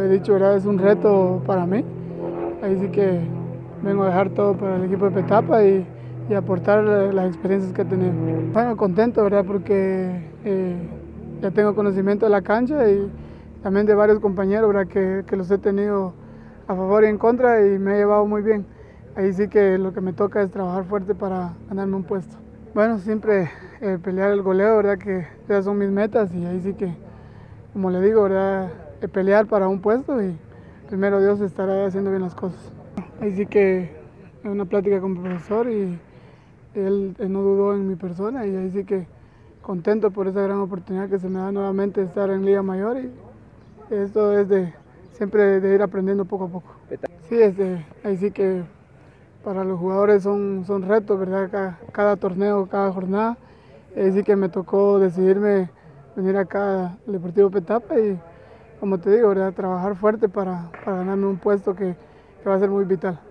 dicho, ¿verdad? Es un reto para mí. Ahí sí que vengo a dejar todo para el equipo de Petapa y aportar las experiencias que he tenido. Bueno, contento, ¿verdad? Porque ya tengo conocimiento de la cancha y también de varios compañeros, ¿verdad? Que los he tenido a favor y en contra y me he llevado muy bien. Ahí sí que lo que me toca es trabajar fuerte para ganarme un puesto. Bueno, siempre pelear el goleo, ¿verdad? Que esas son mis metas y ahí sí que, como le digo, ¿verdad? Pelear para un puesto y primero Dios estará haciendo bien las cosas. Ahí sí que una plática con mi profesor y él no dudó en mi persona y ahí sí que contento por esa gran oportunidad que se me da nuevamente de estar en Liga Mayor y esto es de siempre de ir aprendiendo poco a poco. Sí, ahí sí que para los jugadores son retos, ¿verdad? Cada torneo, cada jornada. Ahí sí que me tocó decidirme venir acá al Deportivo Petapa y, como te digo, ¿verdad? Trabajar fuerte para ganarme un puesto que va a ser muy vital.